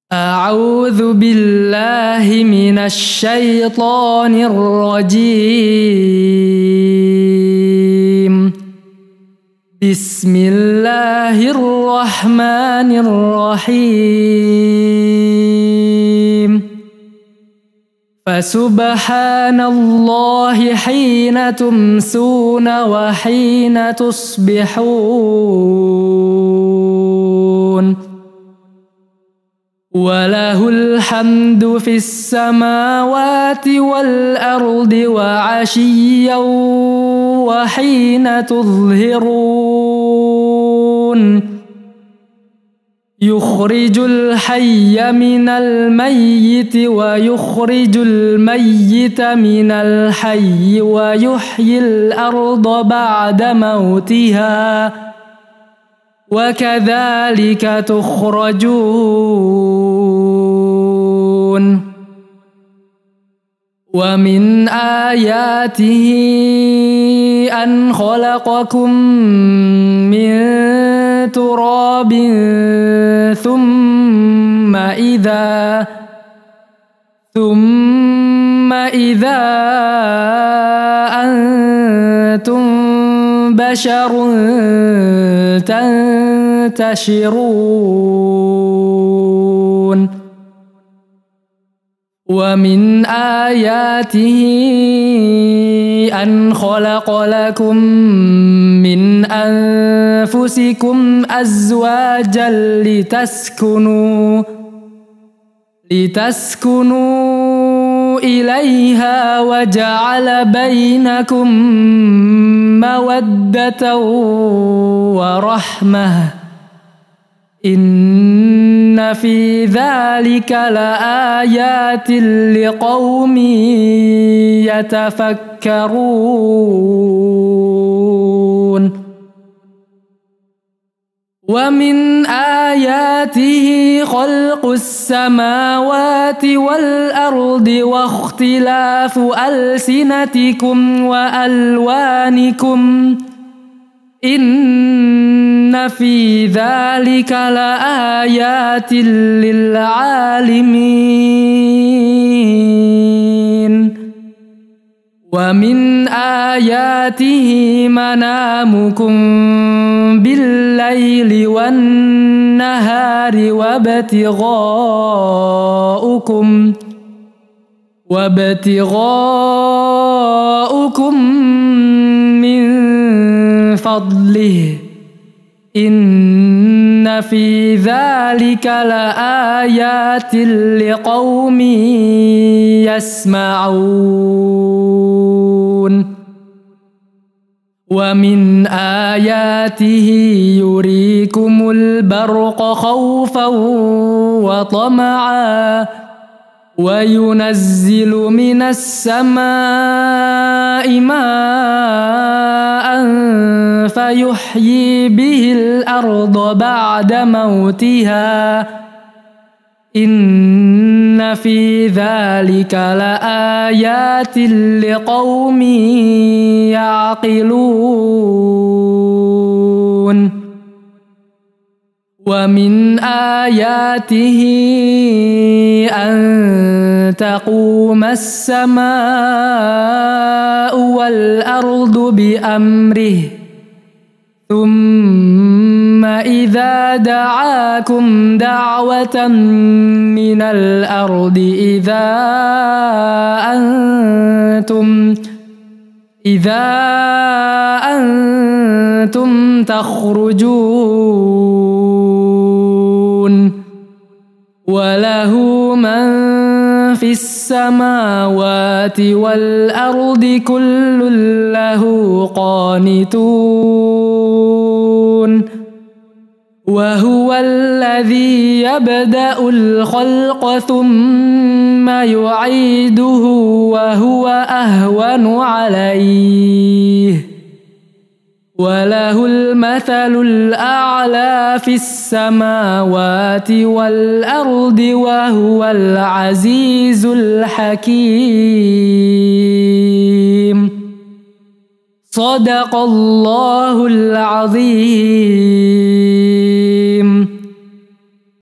أعوذ بالله من الشيطان الرجيم. بسم الله الرحمن الرحيم. فسبحان الله حين تمسون وحين تصبحون، وله الحمد في السماوات والأرض وعشيا وحين تظهرون، يخرج الحي من الميت ويخرج الميت من الحي ويحيي الأرض بعد موتها وكذلك تخرجون. ومن آياته أن خلقكم من تراب ثم إذا أنتم بشر تنتشرون. ومن آياته أن خلق لكم من أنفسكم أزواجا لتسكنوا إليها وجعل بينكم مودة ورحمة، إن في ذلك لآيات لقوم يتفكرون. ومن آياته خلق السماوات والأرض واختلاف ألسنتكم وألوانكم، إن في ذلك لآيات للعالمين. ومن آياته منامكم بالليل والنهار وابتغاؤكم من فضله، إن في ذلك لآيات لقوم يسمعون. ومن آياته يريكم البرق خوفا وطمعا، وينزل من السماء ماء فيحيي به الأرض بعد موتها، إن في ذلك لآيات لقوم يعقلون. ومن آياته أن تقوم السماء والأرض بأمره، ثم إذا دعاكم دعوة من الأرض إذا أنتم تخرجون. وله من في السماوات والأرض كل له قانتون، وهو الذي يبدأ الخلق ثم يعيده وهو أهون عليه، وله المثل الأعلى في السماوات والأرض وهو العزيز الحكيم. صدق الله العظيم.